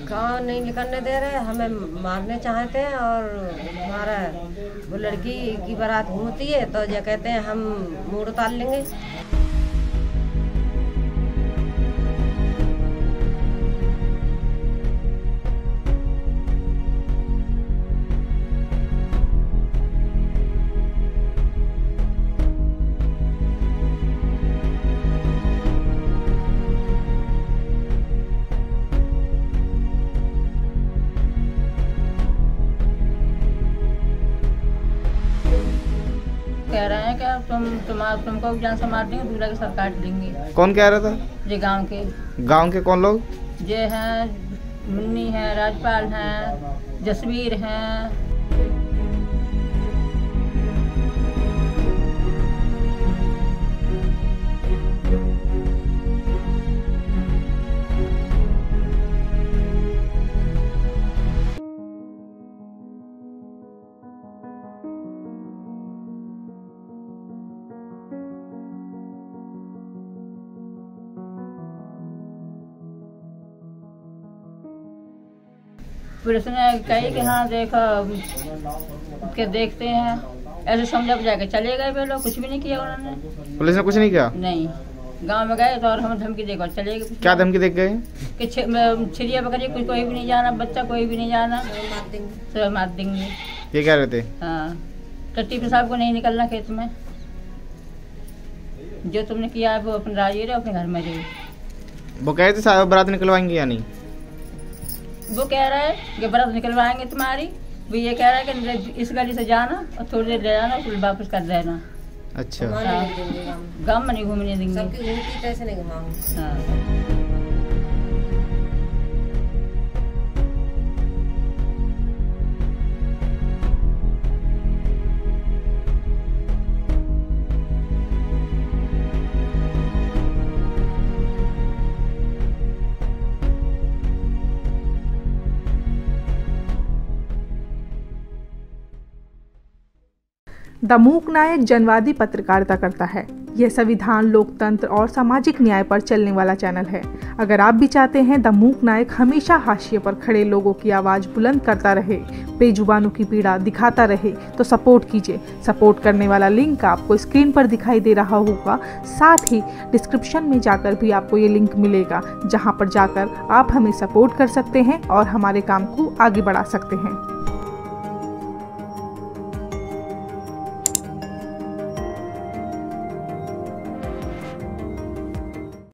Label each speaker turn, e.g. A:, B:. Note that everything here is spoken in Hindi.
A: गाँव नहीं निकलने दे रहे, हमें मारने चाहते हैं। और हमारा वो लड़की की बारात घूमती है तो ये कहते हैं हम मूड उतार लेंगे।
B: कह रहे हैं कि तुमको जान से मार देंगे, दूल्हा के सर काट देंगे।
C: कौन कह रहा था?
B: ये गांव के
C: कौन लोग?
B: ये हैं मुन्नी है, राजपाल हैं, जसवीर हैं। पुलिस ने कही कि हाँ देखो के देखते हैं, ऐसे समझा बुझा के चले गए वे लोग, कुछ भी नहीं किया उन्होंने।
C: पुलिस ने कुछ नहीं किया?
B: नहीं, गांव में गए तो और हम धमकी देकर चले गए।
C: क्या धमकी देख गए?
B: कि छिड़िया बकरी कोई भी नहीं जाना, बच्चा कोई भी नहीं जाना, सब मार देंगे।
C: ये कह रहे थे?
B: हाँ, टट्टी पेशाब को नहीं निकलना खेत में, जो तुमने किया है वो अपने राजी रहे, अपने घर में रहे।
C: वो कह रहे थे बारात निकलवाएंगे या नहीं?
B: वो कह रहा है कि बारात निकलवाएंगे तुम्हारी, वो ये कह रहा है कि इस गली से जाना और थोड़ी देर ले जाना, फिर वापस कर देना।
C: अच्छा,
B: गाँव में नहीं घूमने देंगे,
A: सबकी घूमती कैसे नहीं घुमाऊंगी।
B: हाँ।
D: द मूक नायक जनवादी पत्रकारिता करता है। यह संविधान, लोकतंत्र और सामाजिक न्याय पर चलने वाला चैनल है। अगर आप भी चाहते हैं द मूक नायक हमेशा हाशिए पर खड़े लोगों की आवाज़ बुलंद करता रहे, बेजुबानों की पीड़ा दिखाता रहे, तो सपोर्ट कीजिए। सपोर्ट करने वाला लिंक आपको स्क्रीन पर दिखाई दे रहा होगा। साथ ही डिस्क्रिप्शन में जाकर भी आपको ये लिंक मिलेगा, जहाँ पर जाकर आप हमें सपोर्ट कर सकते हैं और हमारे काम को आगे बढ़ा सकते हैं।